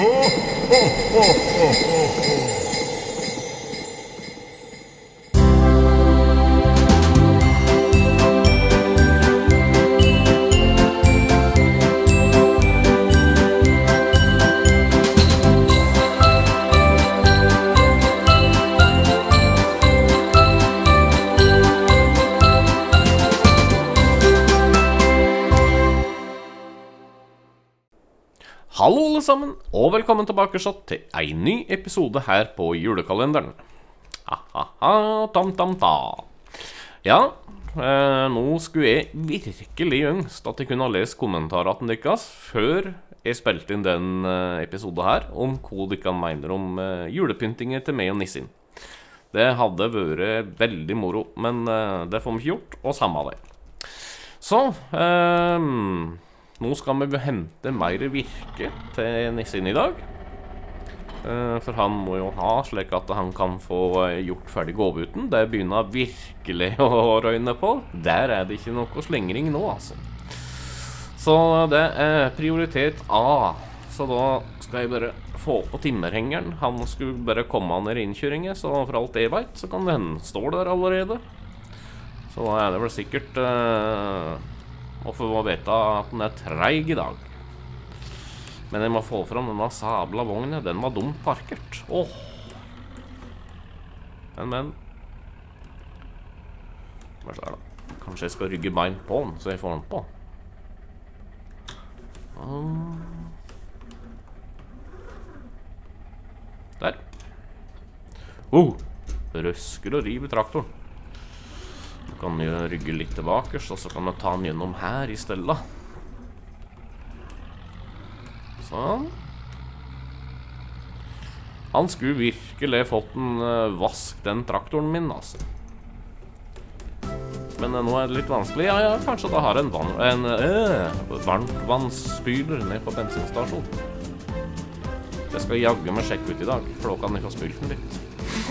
Hallo alle sammen, og velkommen tilbake til en ny episode her på julekalenderen. Tam-tam-ta. Ja, nå skulle jeg virkelig ønske at jeg kunne ha lest kommentarene deres før jeg spilte inn den episoden her, om hva dere mener om julepyntinger til meg og nissen. Det hadde vært veldig moro, men det får vi ikke gjort, og samme det. Så, nå skal vi hente mer virke til nissen i dag. For han må jo ha slik at han kan få gjort ferdig gåvuten. Det begynner virkelig å røyne på. Der er det ikke noe slengring nå, altså. Så det er prioritet A. Så da skal jeg bare få på timmerhengeren. Han skulle bare komme ned i innkjøringen, så for alt jeg vet, så kan den stå der allerede. Så da er det vel sikkert... og for å vite at den er treig i dag. Men jeg må få fram denne sabla vognen. Den var dumt parkert. Åh! Men hva er det da? Kanskje jeg skal rygge bein på den, så jeg får den på. Der. Røsker og river traktoren. Du kan jo rygge litt tilbake, og så kan du ta den gjennom her i stedet. Sånn. Han skulle virkelig fått en vask, den traktoren min, altså. Men nå er det litt vanskelig. Ja, kanskje da har en varmtvannsspyler ned på bensinstasjonen. Det skal jeg jagge meg sjekke ut i dag, for da kan jeg få spylt den litt.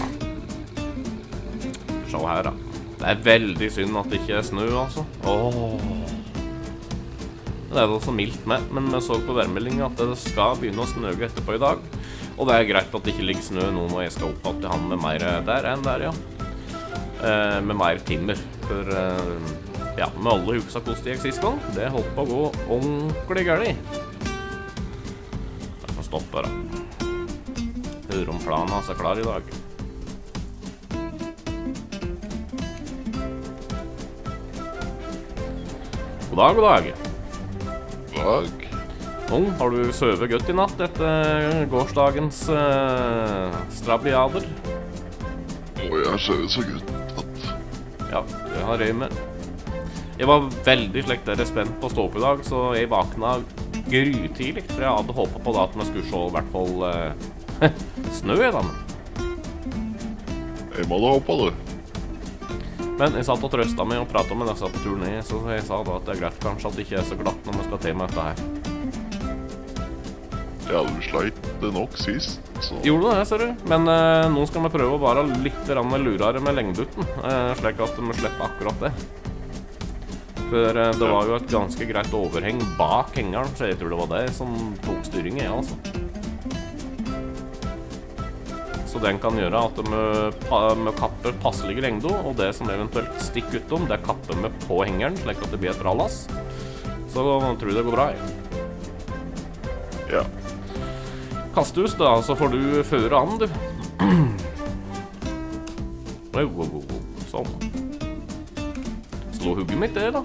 Se her da. Det er veldig synd at det ikke er snø, altså. Det er jo så mildt med, men vi så på værmeldingen at det skal begynne å snøge etterpå i dag. Og det er greit at det ikke ligger snø nå når jeg skal opp til han med mer der enn der, ja. Med mer timmer. For, ja, med alle huksa kost i sist gang, det holdt på å gå ordentlig galt. Jeg får stoppe da. Hører om planen hans er klar i dag. God dag. Dag. Nå, har du søvet godt i natt etter gårsdagens strabiader? Jeg har søvet så godt at... Ja, det har jeg med. Jeg var veldig spent på å stå opp i dag, så jeg vakna grytidlig, for jeg hadde håpet på da at vi skulle se i hvert fall snø i den. Jeg må da håpe det. Men jeg satt og trøstet meg og pratet med disse på tur ned, så jeg sa da at det er greit kanskje at det ikke er så glatt når vi skal til med dette her. Ja, du sleit det nok sist, så... Gjorde det, ser du. Men nå skal vi prøve å være litt lurere med lengduten, slik at vi slipper akkurat det. For det var jo et ganske greit overheng bak hengeren, så jeg tror det var det som tok styringen, ja, altså. Så den kan gjøre at vi kapper passelig lengde, og det som eventuelt stikker utom, det kapper vi på hengeren, slik at det blir et bra lass. Så tror jeg det går bra. Ja. Kastus da, så får du føre an, du. Sånn. Slå hugget mitt det, da.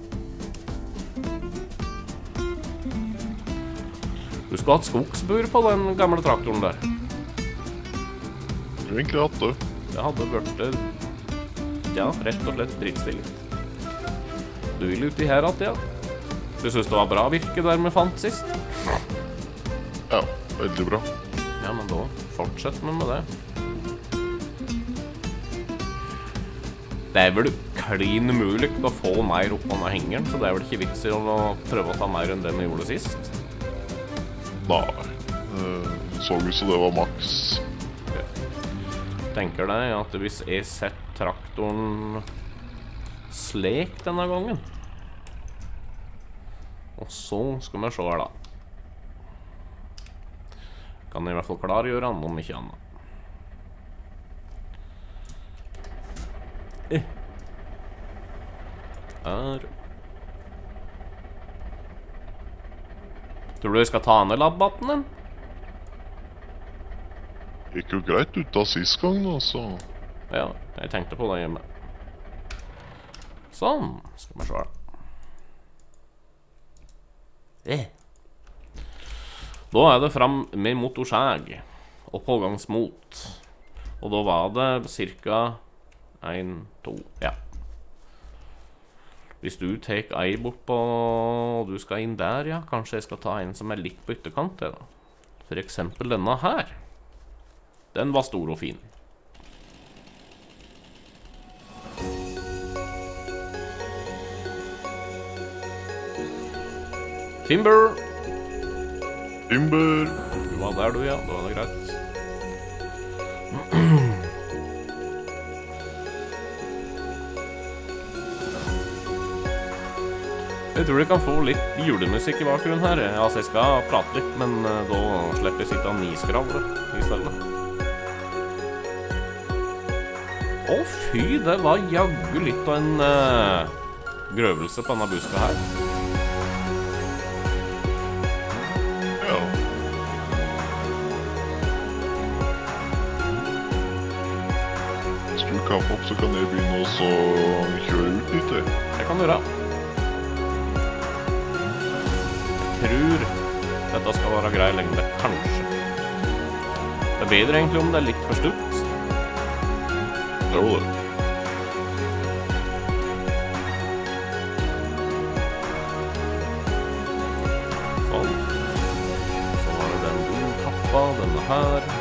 Du skulle hatt skogsbur på den gamle traktoren der. Egentlig hatt det. Det hadde vært, ja, rett og slett drittstilig. Du vil ut i her at, ja. Du synes det var bra virke der vi fant sist? Ja, veldig bra. Ja, men da fortsett med det. Det er vel klin umulig å få mer opp av hengeren, så det er vel ikke vits i å prøve å ta mer enn det vi gjorde sist. Nei, så ut som det var maks. Tenker deg at hvis jeg setter traktoren slek denne gangen, og så skal vi se her da. Kan i hvert fall klargjøre han, om ikke annet. Her. Tror du jeg skal ta ned labbatten din? Gikk jo greit ut av sist gang da, så... Ja, jeg tenkte på det hjemme. Sånn, skal vi se her. Da er det fram med motorskjeg og pågangsmot. Og da var det cirka 1, 2, ja. Hvis du tek ei bort på, og du skal inn der, ja, kanskje jeg skal ta en som er litt på ytterkant, da. For eksempel denne her. Den var stor og fin. Timber! Timber! Du var der du, ja. Da var det greit. Jeg tror jeg kan få litt julemusikk i bakgrunnen her. Altså, jeg skal prate litt, men da slipper jeg sitte og niskravle i stedet. Å fy, det var jaggu litt av en grøvelse på denne buska her. Ja. Hvis du kan få opp, så kan jeg begynne å kjøre ut litt. Det kan du gjøre. Tror dette skal være grei lengde, kanskje. Det er bedre egentlig om det er litt for stutt. Det var det. Sånn. Så var det den kappa, denne her.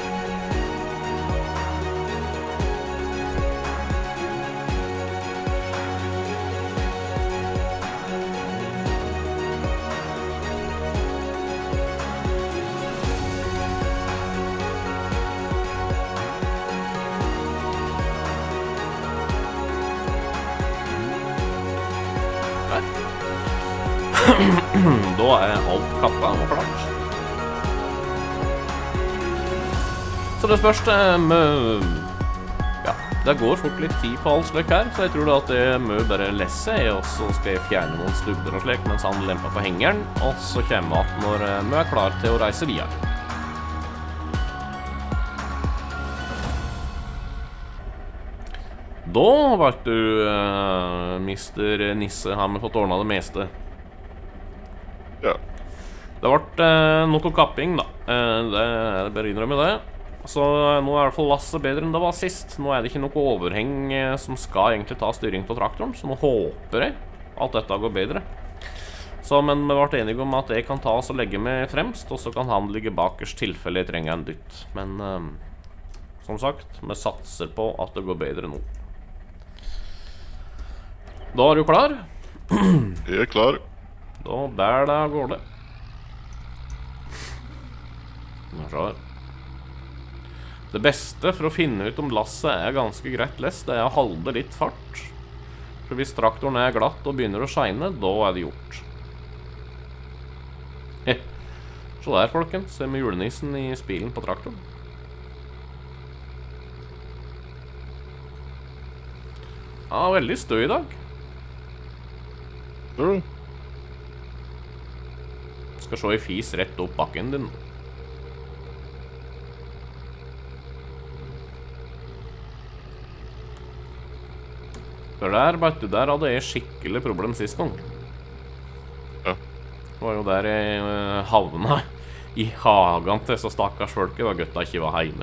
Da er alt kappa og klart. Så det spørs ja, det går fort litt tid på alt slik her, så jeg tror da at det må bare lesse, og så skal jeg fjerne noen stubber og slik mens han lemper på hengeren, og så kommer han når vi er klar til å reise videre. Da vet du, Mr. Nisse, har vi fått ordnet det meste. Ja. Det ble noe kapping da, det er bare å innrømme det. Så nå er i hvert fall lasset bedre enn det var sist. Nå er det ikke noe overheng som skal egentlig ta styring på traktoren, så nå håper jeg at dette går bedre. Så, men vi ble enige om at jeg kan ta oss og legge meg fremst, og så kan han ligge bakerst tilfelle jeg trenger en dytt. Men som sagt, vi satser på at det går bedre nå. Da er du klar? Jeg er klar. Da bær det av gårde. Det beste for å finne ut om lasset er ganske greit lest, det er å holde litt fart. For hvis traktoren er glatt og begynner å shine, da er det gjort. Så der, folkens, ser vi julenissen i spilen på traktoren. Ja, veldig støy i dag. Ja. Skal se i fis rett opp bakken din. For der hadde jeg skikkelig problem sist gang. Ja. Det var jo der jeg havna i hagen til så stakkars folket, var gøtta ikke var hjemme.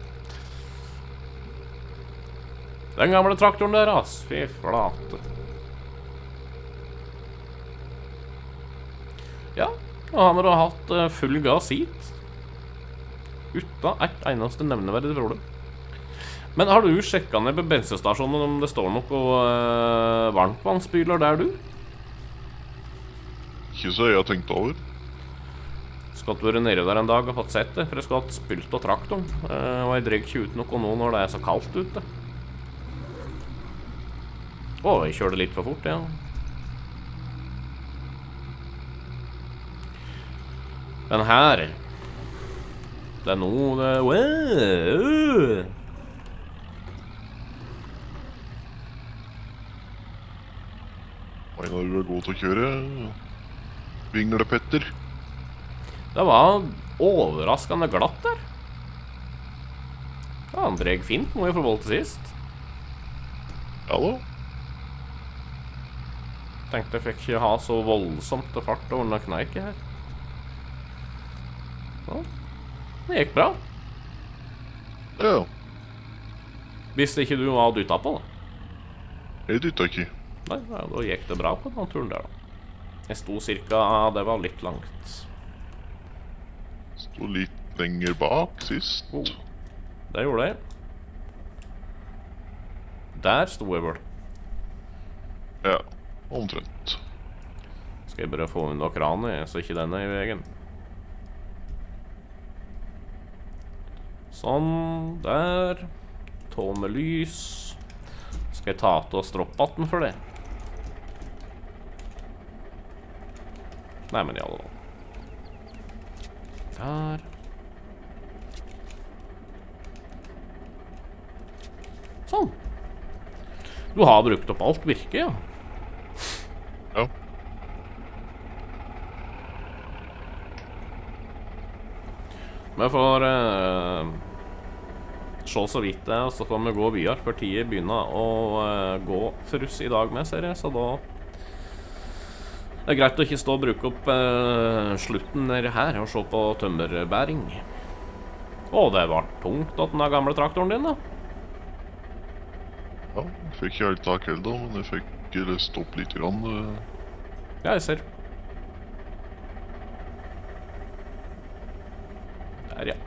Den gamle traktoren der, ass. Fy flate. Ja, og han har hatt full gass hit. Uten et eneste nevneverdig problem. Men har du sjekket ned på bensinstasjonen om det står noe varmtvannsspyler der, du? Ikke så jeg har tenkt over. Skal du være nede der en dag og fått sett det, for jeg skal ha spylt av traktoren. Og jeg dreier ikke ut noe nå når det er så kaldt ute. Jeg kjørte litt for fort, ja. Den her Det er noe det... Einar, du er god til å kjøre. Vingler Petter. Det var overraskende glatt der. Ja, han dreg fint, må jeg få vold til sist. Ja da. Tenkte jeg fikk ikke ha så voldsomt til fart over den kneiket her. Ja, det gikk bra. Ja, Hvis ikke du var dyttet på da. jeg dyttet ikke. Nei, ja, da gikk det bra på den turen der da. Jeg sto cirka, det var litt langt. Stod litt lenger bak sist. Det gjorde jeg. Der sto jeg vel. Ja, omtrent. Skal jeg bare få unna kranet, så ikke den er i veien. Sånn, der. Tå med lys. Skal jeg ta til og stroppatten for det? Nei, men ja da. Der. Sånn. Du har brukt opp alt virke, ja. Ja. Vi får se så vidt det, og så får vi gå videre, for tiden begynner å gå for oss i dag med, ser jeg, så da det er greit å ikke stå og bruke opp slutten nede her og se på tømmerbæring. Å, det var tungt at den gamle traktoren din, da. Ja, jeg fikk ikke helt tak helt da, men jeg fikk løst opp litt grann. Ja, jeg ser. Der, ja.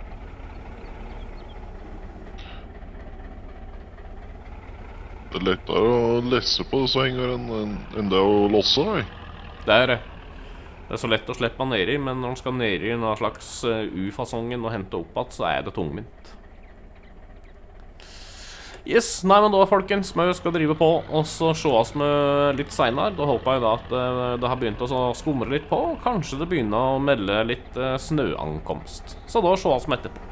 Det er lettere å lesse på disse hengere enn det å losse, nei. Det er det. Det er så lett å slippe nedi, men når man skal nedi i noen slags U-fasongen og hente opp igjen, så er det tungvint. Yes, nei, men da, folkens, vi skal drive på, og så sees vi litt senere. Da håper jeg da at det har begynt å skumre litt på, og kanskje det begynner å melde litt snøankomst. Så da sees vi etterpå.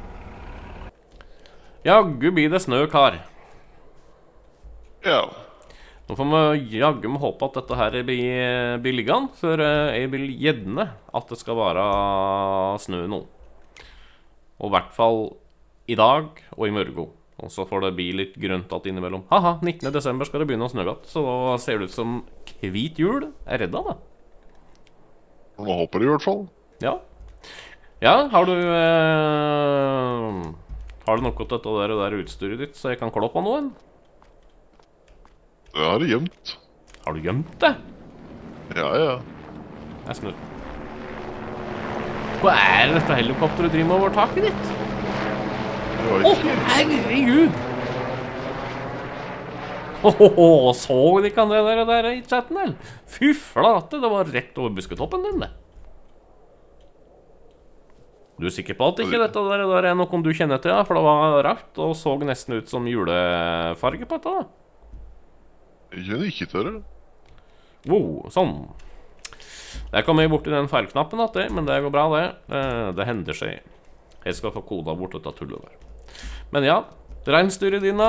Jaggu blir det snø, kar. Ja. Nå får vi jaggu med håpe at dette her blir liggende, for jeg vil gjerne at det skal være snø nå. Og i hvert fall i dag og i morgen. Og så får det bli litt grønt at innimellom. Haha, 19. desember skal det begynne å snø igjen, så da ser det ut som hvit jul er redda, da. Nå håper jeg i hvert fall. Ja. Ja, har du noe til dette der utstyret ditt, så jeg kan klå på noen? Det er gjemt. Har du gjemt det? Ja, ja. Jeg snur. Hva er dette helikopteret du driver med over taket ditt? Å, herregud! Så de kan det der i chatten, eller? Fy flate, det var rett over busketoppen din, det. Du er sikker på at ikke dette der er noe du kjenner til, ja? For det var rart, og så nesten ut som julefarge på dette, da. Jeg kjenner ikke til det. Wow, sånn. Der kom jeg bort i den feilknappen, men det går bra, det. Det hender seg. Jeg skal få koda bort dette tullet der. Men ja, regnstyret din da?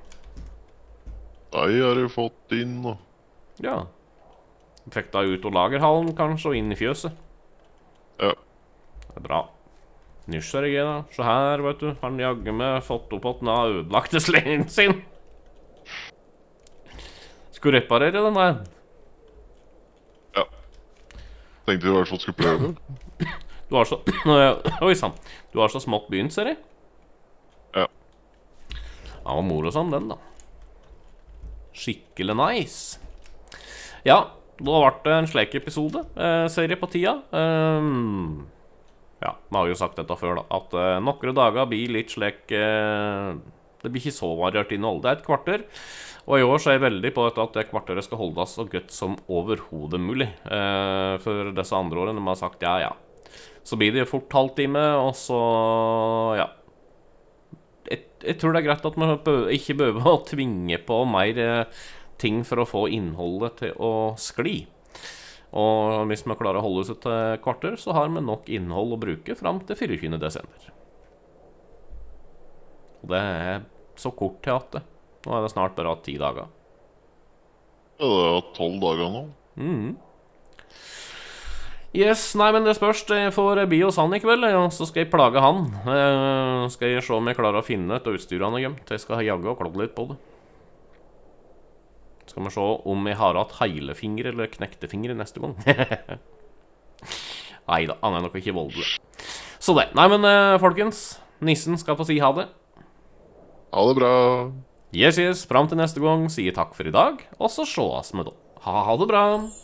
Nei, har jeg fått inn, og... Ja. Fikk da ut av lagerhallen, kanskje, og inn i fjøset. Ja. Det er bra. Nysgjerrig, da. Så her, vet du, har han jagget med fått opp at han har ødelagt sleden sin. Skulle reparere den der. Ja. Tenkte jeg i hvert fall skulle prøve. Du har så... Oi, sann. Du har så smått begynt, ser jeg. Ja. Ja, og mor og sånn, den da. Skikkelig nice. Ja, da ble det en slik episode, serie på tida. Ja, vi har jo sagt dette før da, at noen dager blir litt slik... det blir ikke så variert innhold. Det er et kvarter, og i år så er jeg veldig på dette at det kvarteret skal holdes så godt som overhodet mulig. For disse andre årene, de har sagt ja, ja. Så blir det fort halvtime, og så, ja. Jeg tror det er greit at man ikke behøver å tvinge på mer ting for å få innholdet til å skli. Og hvis vi klarer å holde oss til kvarter, så har vi nok innhold å bruke frem til 24. desember. Og det er så kort til at det. Nå er det snart bare 10 dager. Ja, det er 12 dager nå. Yes, nei, men det spørs. Jeg får bi hos han i kveld, ja, så skal jeg plage han. Skal jeg se om jeg klarer å finne et utstyr han har gjemt. Jeg skal jagge og klogge litt på det. Skal vi se om jeg har hatt hele fingre eller knekte fingre neste gang. Neida, han er nok ikke voldelig. Så det. Nei, men folkens, nissen skal få si ha det. Ha det bra. Yes, fram til neste gang, sier takk for i dag, og så sjås vi da. Ha det bra.